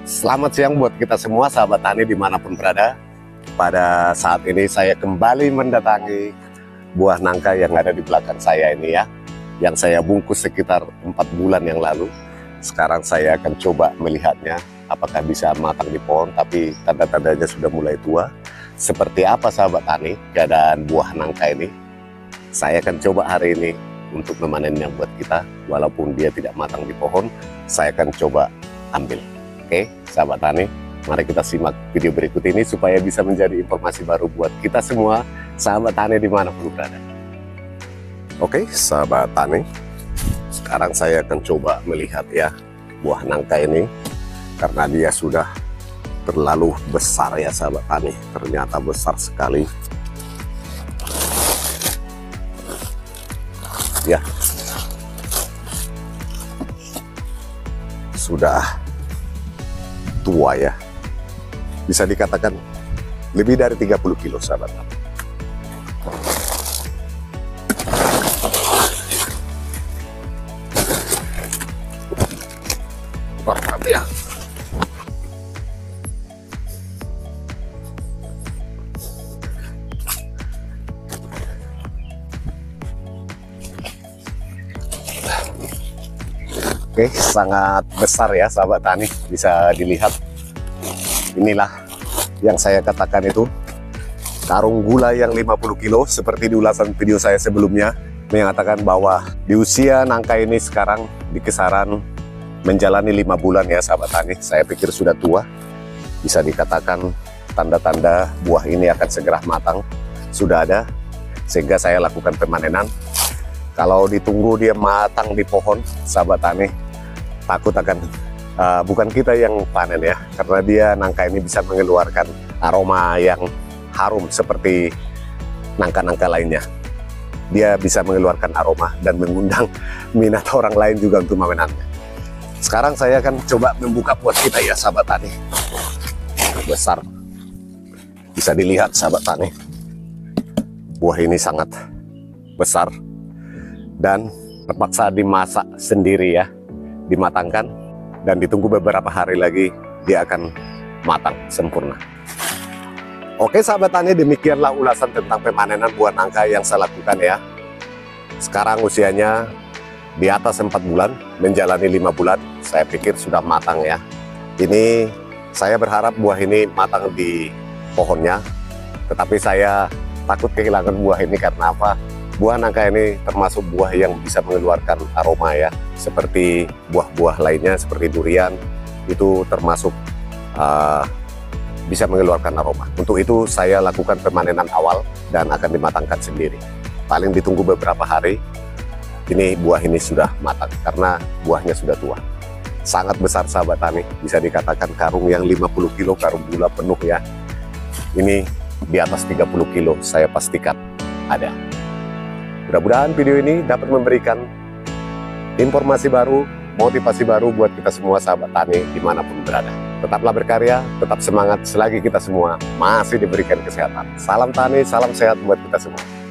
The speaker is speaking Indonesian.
Selamat siang buat kita semua sahabat tani dimanapun berada. Pada saat ini saya kembali mendatangi buah nangka yang ada di belakang saya ini ya, yang saya bungkus sekitar 4 bulan yang lalu. Sekarang saya akan coba melihatnya apakah bisa matang di pohon, tapi tanda-tandanya sudah mulai tua. Seperti apa sahabat tani keadaan buah nangka ini? Saya akan coba hari ini untuk memanennya buat kita. Walaupun dia tidak matang di pohon, saya akan coba ambil. Oke, sahabat tani, mari kita simak video berikut ini supaya bisa menjadi informasi baru buat kita semua, sahabat tani dimanapun berada. Oke, sahabat tani, sekarang saya akan coba melihat ya buah nangka ini, karena dia sudah terlalu besar ya sahabat tani, ternyata besar sekali. Ya, sudah tua ya, bisa dikatakan lebih dari 30 kilo sahabat. Mantap ya. Oke, sangat besar ya sahabat tani, bisa dilihat. Inilah yang saya katakan itu karung gula yang 50 kilo, seperti di ulasan video saya sebelumnya mengatakan bahwa di usia nangka ini sekarang di kisaran menjalani 5 bulan ya sahabat tani. Saya pikir sudah tua, bisa dikatakan tanda-tanda buah ini akan segera matang sudah ada, sehingga saya lakukan pemanenan. Kalau ditunggu dia matang di pohon sahabat tani, takut akan bukan kita yang panen ya, karena dia nangka ini bisa mengeluarkan aroma yang harum seperti nangka-nangka lainnya. Dia bisa mengeluarkan aroma dan mengundang minat orang lain juga untuk memenangnya. Sekarang saya akan coba membuka buat kita ya sahabat tani. Besar, bisa dilihat sahabat tani, buah ini sangat besar dan terpaksa dimasak sendiri ya, dimatangkan dan ditunggu beberapa hari lagi dia akan matang sempurna. Oke sahabat tani, demikianlah ulasan tentang pemanenan buah nangka yang saya lakukan ya. Sekarang usianya di atas 4 bulan, menjalani 5 bulan. Saya pikir sudah matang ya. Ini saya berharap buah ini matang di pohonnya, tetapi saya takut kehilangan buah ini. Karena apa? Buah nangka ini termasuk buah yang bisa mengeluarkan aroma ya, seperti buah-buah lainnya seperti durian, itu termasuk bisa mengeluarkan aroma. Untuk itu saya lakukan pemanenan awal dan akan dimatangkan sendiri. Paling ditunggu beberapa hari, ini buah ini sudah matang karena buahnya sudah tua. Sangat besar sahabat tani, bisa dikatakan karung yang 50 kilo, karung gula penuh ya. Ini di atas 30 kilo saya pastikan ada. Mudah-mudahan video ini dapat memberikan informasi baru, motivasi baru buat kita semua sahabat tani dimanapun berada. Tetaplah berkarya, tetap semangat selagi kita semua masih diberikan kesehatan. Salam tani, salam sehat buat kita semua.